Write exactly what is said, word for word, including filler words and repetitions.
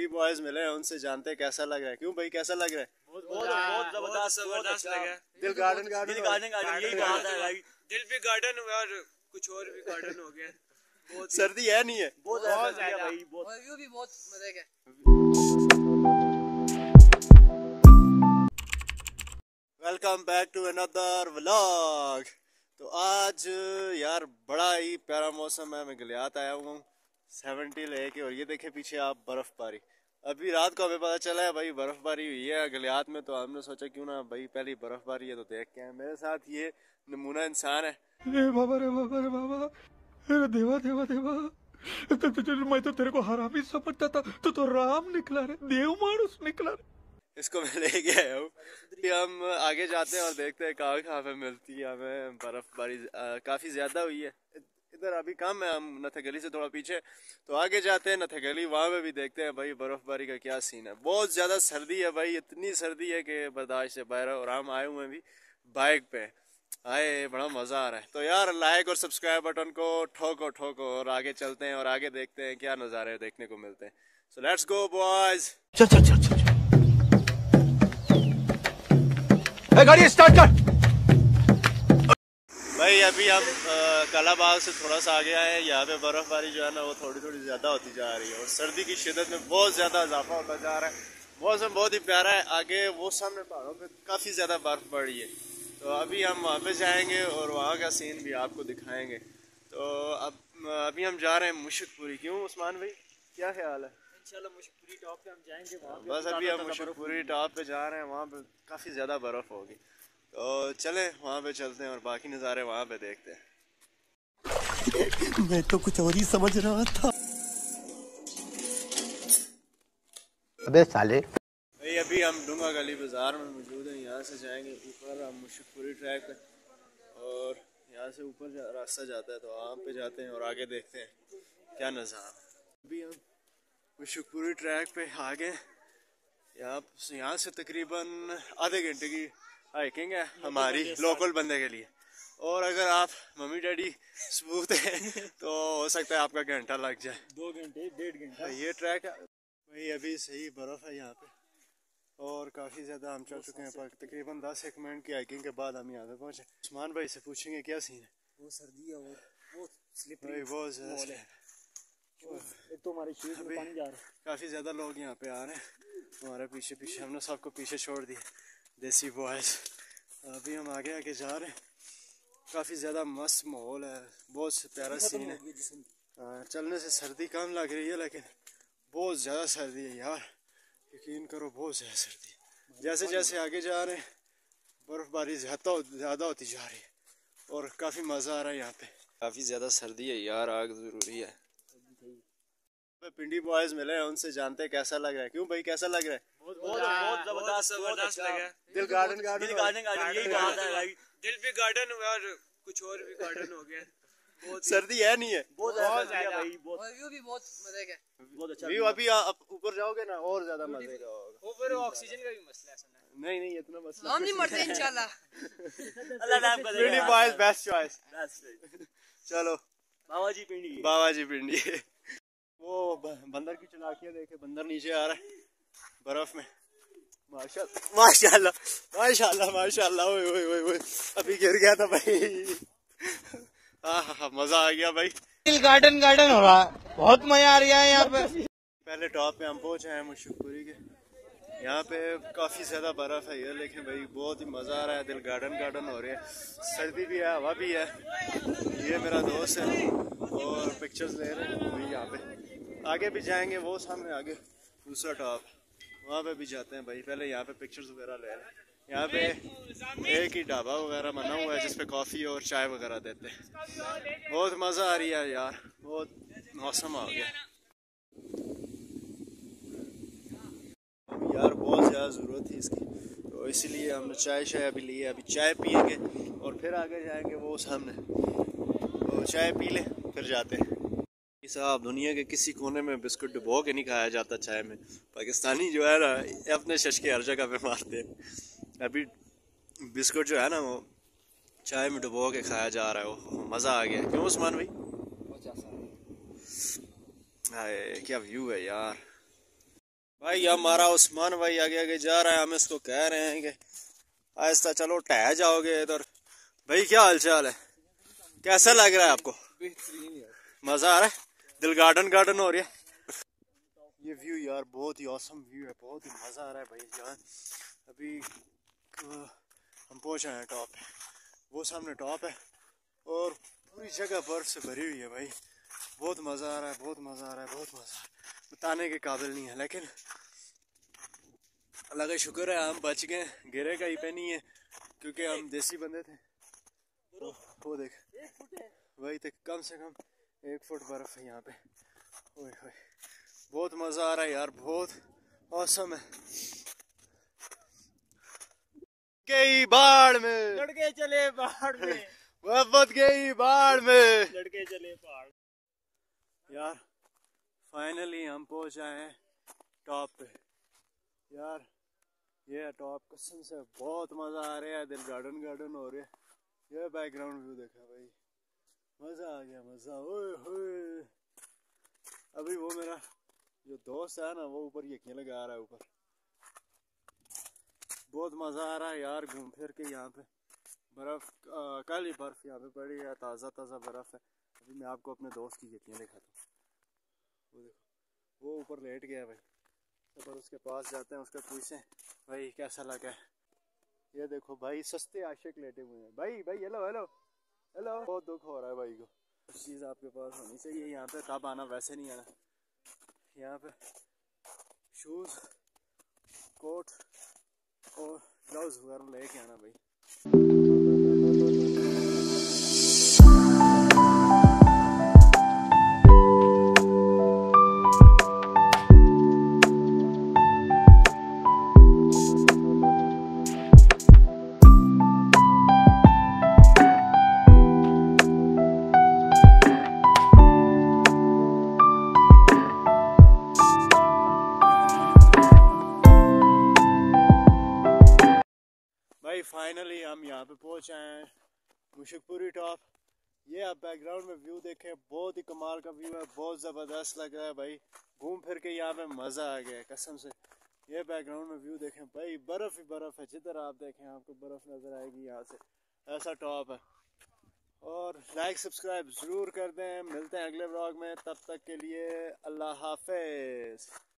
पिंडी boys मिले हैं, उनसे जानते हैं कैसा लग रहा है। क्यों भाई, कैसा लग रहा है? बहुत बहुत जबरदस्त जबरदस्त लगा। दिल गार्डन गार्डन दिल गार्डन गार्डन यही बात है भाई, दिल भी गार्डन हुआ और कुछ और भी गार्डन हो गया। बहुत सर्दी है नहीं है? बहुत ज्यादा भाई, बहुत व्यू भी बहुत मजे का। Welcome back to another vlog. तो आज यार बड़ा ही प्यारा मौसम है। मैं गलियात आया हुआ हूँ सेवेंटी लेके, और ये देखे पीछे आप बर्फबारी। अभी रात को हमें पता चला है भाई बर्फबारी हुई है गलियात में, तो हमने सोचा क्यों ना भाई पहली बर्फबारी है तो देख के आए। मेरे साथ ये नमूना इंसान है। रे बाबा रे बाबा रे बाबा, अरे देवा देवा देवा, तो, तो, तो, मैं तो तेरे को हरामी समझता था, तो तो राम निकला रे, देव मानुस निकला रे। इसको मैं लेके आया हूँ। हम आगे जाते हैं और देखते हैं कहाँ कहाँ पे मिलती है हमें बर्फबारी। काफ़ी ज़्यादा हुई है इधर, अभी कम है। हम नथगली से थोड़ा पीछे तो आगे जाते हैं नथगली, वहाँ पे भी देखते हैं भाई बर्फबारी का क्या सीन है। बहुत ज़्यादा सर्दी है भाई, इतनी सर्दी है कि बर्दाश्त से बाहर है। और हम आए हुए हैं भी बाइक पे, आए बड़ा मज़ा आ रहा है। तो यार लाइक और सब्सक्राइब बटन को ठोको ठोको और आगे चलते हैं और आगे देखते हैं क्या नज़ारे देखने को मिलते हैं। So let's go boys. चल चल चल चल गाड़ी स्टार्ट कर भाई। अभी हम कालाबाग से थोड़ा सा आगे आए हैं। यहाँ पे बर्फबारी जो है ना वो थोड़ी थोड़ी ज़्यादा होती जा रही है और सर्दी की शिद्दत में बहुत ज़्यादा इजाफा होता जा रहा है। मौसम बहुत ही प्यारा है। आगे वो सामने पहाड़ों पे काफ़ी ज़्यादा बर्फ़ पड़ी है, तो अभी हम वहाँ पे जाएंगे और वहाँ का सीन भी आपको दिखाएंगे। तो अब अभी हम जा रहे हैं मुशकपुरी। क्यों उस्मान भाई, क्या ख्याल है? इंशाल्लाह मुशकपुरी टॉप पे हम जाएंगे। वहाँ बस अभी हम मुशकपुरी टॉप पे जा रहे हैं, वहाँ पे काफ़ी ज़्यादा बर्फ़ होगी। तो चलें वहाँ पे चलते हैं और बाकी नज़ारे वहाँ पे देखते हैं। मैं तो कुछ और ही समझ रहा था। अबे साले भाई अभी हम डूंगा गली बाज़ार में मौजूद हैं। यहाँ से जाएंगे ऊपर हम मुशकपुरी ट्रैक पे, और यहाँ से ऊपर जा, रास्ता जाता है, तो वहाँ पे जाते हैं और आगे देखते हैं क्या नज़ारा। अभी हम मुशकपुरी ट्रैक पे आ गए। यहाँ यहाँ से तकरीबन आधे घंटे की हाइकिंग है हमारी लोकल बंदे के लिए, और अगर आप मम्मी डैडी सबूत हैं तो हो सकता है आपका घंटा लग जाए, दो घंटे डेढ़ घंटा। ये ट्रैक है भाई। अभी सही बर्फ़ है यहाँ पे और काफ़ी ज़्यादा हम चल चुके हैं, पर तकरीबन दस एक मिनट की हाइकिंग के बाद हम यहाँ पे पहुँचे। उस्मान भाई से पूछेंगे क्या सीन है। वो सर्दी है और वो स्लिपरी भाई बहुत ज़्यादा एक तो हमारे शरीर में पानी जा रहा है। काफ़ी ज़्यादा लोग यहाँ पे आ रहे हैं हमारे पीछे पीछे। हमने सबको पीछे छोड़ दिया देसी बॉयज़। अभी हम आगे आगे जा रहे हैं। काफ़ी ज़्यादा मस्त माहौल है, बहुत प्यारा सीन है। हाँ, चलने से सर्दी कम लग रही है, लेकिन बहुत ज़्यादा सर्दी है यार, यकीन करो बहुत ज़्यादा सर्दी है। जैसे जैसे आगे जा रहे हैं बर्फ़बारी ज़्यादा ज़्यादा होती जा रही है और काफ़ी मज़ा आ रहा है यहाँ पे। काफ़ी ज़्यादा सर्दी है यार, आग ज़रूरी है। पिंडी बॉयज मिले हैं, उनसे जानते हैं कैसा लग रहा है। क्यों भाई, कैसा लग रहा है? बहुत बहुत बहुत जबरदस्त जबरदस्त लगा। दिल गार्डन गार्डन दिल गार्डन गार्डन यही बात है भाई, दिल भी गार्डन हुआ और कुछ और भी गार्डन हो गया। बहुत सर्दी है नहीं है? बहुत ज्यादा भाई, बहुत व्यू भी बहुत मजे का। बहुत अच्छा व्यू। अभी आप ऊपर जाओगे ना और ज्यादा मजे का होगा। ऊपर ऑक्सीजन का भी मसला है सुना है। नहीं नहीं इतना मसला हम नहीं मरते इंशाल्लाह। अल्लाह नाम करे। Pindi boys best choice. चलो बाबा जी पिंडी, बाबा जी पिंडी। वो बंदर की चलाकियां देखे, बंदर नीचे आ रहा है बर्फ में। माशाल्लाह माशाल्लाह माशाल्लाह माशाल्लाह। ओए ओए ओए ओए, अभी गिर गया था भाई। हाँ मजा आ गया भाई। गार्डन गार्डन हो रहा है, बहुत मजा आ रहा है यहाँ पे। पहले टॉप पे हम पहुंचे हैं मुशकपुरी के। यहाँ पे काफ़ी ज़्यादा बर्फ़ है ये, लेकिन भाई बहुत ही मज़ा आ रहा है। दिल गार्डन गार्डन हो रहे हैं, सर्दी भी है, हवा भी है। ये मेरा दोस्त है और पिक्चर्स ले रहे हैं भाई। यहाँ पे आगे भी जाएंगे, वो सामने आगे दूसरा टॉप, वहाँ पे भी जाते हैं भाई। पहले यहाँ पे पिक्चर्स वगैरह ले रहे हैं। यहाँ पे एक ही ढाबा वगैरह बना हुआ है जिसपे कॉफ़ी और चाय वगैरह देते हैं। बहुत मज़ा आ रही है यार, बहुत मौसम आ गया यार, बहुत ज़्यादा ज़रूरत थी इसकी, तो इसीलिए हमने चाय शाय अभी ली है। अभी चाय पियेंगे और फिर आगे जाएंगे वो सामने, तो चाय पी लें फिर जाते हैं। साहब दुनिया के किसी कोने में बिस्कुट डुबो के नहीं खाया जाता चाय में। पाकिस्तानी जो है ना अपने शश के हर जगह पे मारते हैं। अभी बिस्कुट जो है ना वो चाय में डुबो के खाया जा रहा है, वो मज़ा आ गया। क्यों उस्मान भाई? हाय क्या व्यू है यार। भाई हमारा उस्मान भाई आगे आगे जा रहा है, हम इसको कह रहे हैं कि आहिस्ता चलो, टह जाओगे इधर। भाई क्या हाल चाल है, कैसा लग रहा है आपको? मजा आ रहा है, दिल गार्डन गार्डन हो रही है। ये व्यू यार बहुत ही औसम व्यू है, बहुत ही मजा आ रहा है भाई यार। अभी हम पहुंच रहे हैं टॉप पे, वो सामने टॉप है और पूरी जगह बर्फ से भरी हुई है भाई। बहुत मजा आ रहा है, बहुत मजा आ रहा है, बहुत मजा आ रहा है, बताने के काबिल नहीं है। लेकिन अल्लाह का शुक्र है हम बच गए, गिरे कहीं पे नहीं है क्योंकि हम देसी बंदे थे। तो वो देख वही तक कम से कम एक फुट बर्फ है यहाँ पे। ओए होए बहुत मजा आ रहा है यार, बहुत औसम है। गई बाढ़ में, लड़के चले पहाड़ में, मोहब्बत गई बाढ़ में, लड़के चले पहाड़। यार फाइनली हम पहुंच आए हैं टॉप पे। यार ये टॉप कसम से बहुत मजा आ रहा है, दिल गार्डन गार्डन हो रहा है। ये बैकग्राउंड व्यू देखा भाई, मजा आ गया, मजा। ओए होए अभी वो मेरा जो दोस्त है ना वो ऊपर यकीन लगा रहा है ऊपर। बहुत मजा आ रहा है यार घूम फिर के। यहाँ पे बर्फ, कल ही बर्फ यहाँ पे पड़ी है, ताज़ा ताज़ा बर्फ है। अभी मैं आपको अपने दोस्त की यकीन दिखाता हूँ। वो देखो वो ऊपर लेट गया भाई, तो पर उसके पास जाते हैं, उसका पूछें भाई कैसा लगा है। ये देखो भाई सस्ते आशिक लेटे हुए हैं। भाई भाई हेलो हेलो हेलो, बहुत दुख हो रहा है भाई को। उस चीज़ आपके पास होनी चाहिए यहाँ पे, तब आना, वैसे नहीं आना। यहाँ पे शूज़, कोट और ग्लव्स वगैरह लेके आना भाई। भाई फाइनली हम यहाँ पे पहुँच आए हैं मुशकपुरी टॉप। ये आप बैकग्राउंड में व्यू देखें, बहुत ही कमाल का व्यू है, बहुत ज़बरदस्त लग रहा है भाई। घूम फिर के यहाँ पे मज़ा आ गया है कसम से। ये बैकग्राउंड में व्यू देखें भाई, बर्फ़ ही बर्फ़ है, जिधर आप देखें आपको बर्फ़ नज़र आएगी यहाँ से। ऐसा टॉप है। और लाइक सब्सक्राइब ज़रूर कर दें। मिलते हैं अगले व्लॉग में, तब तक के लिए अल्लाह हाफिज़।